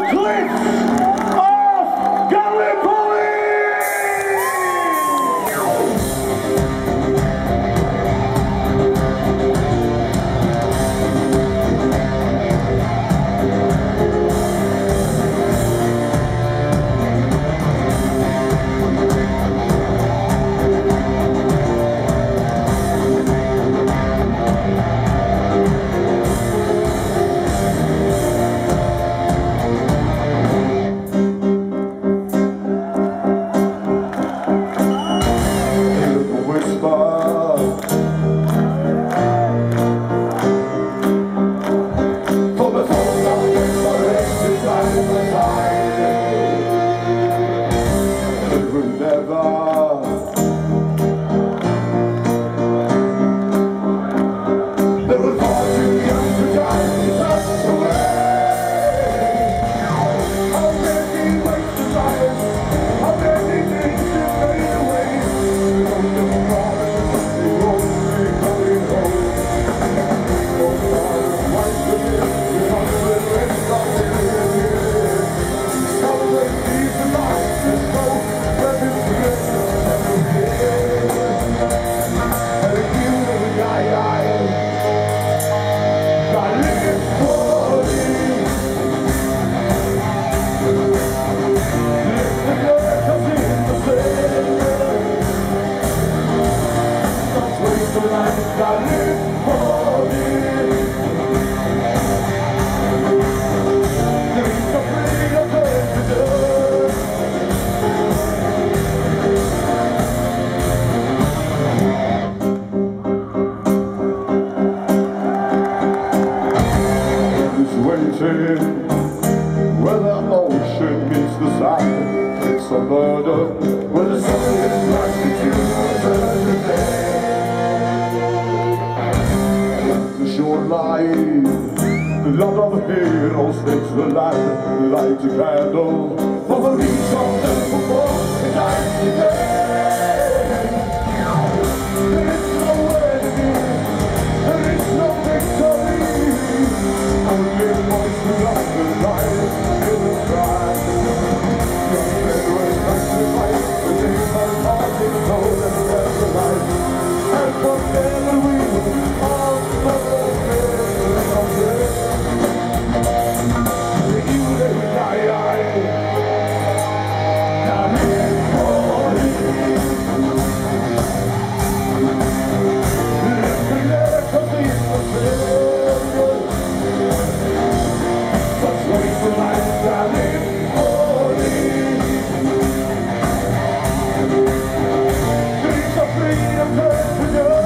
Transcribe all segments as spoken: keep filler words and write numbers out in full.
Where the ocean meets the sand, it's a murder. Where the sun is rising to the shoreline, the blood of heroes takes the land, light a candle for the reach of the football and night today. There is no enemy, there is no victory. Only a voice without the light in the sky. Your veterans sacrifice the days are hard to know that there's a light. And forever we will all follow the you live and die, now live for it. Live and let us be the same. Let's wait for life, now live for it. Dreams of freedom turn to joy.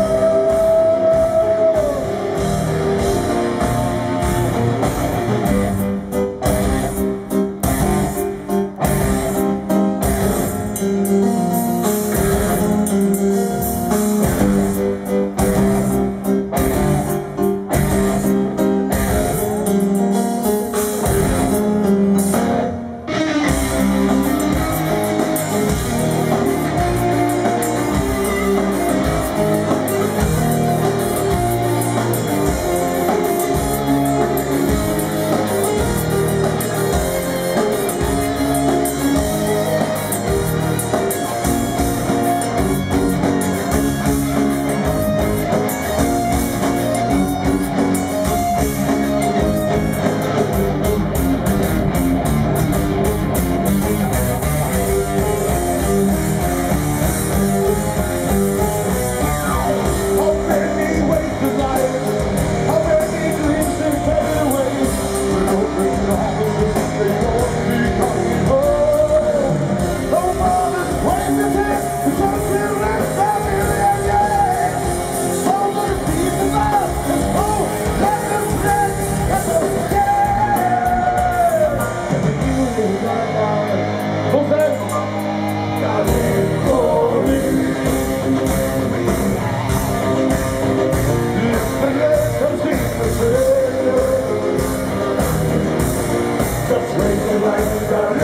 Just wait till I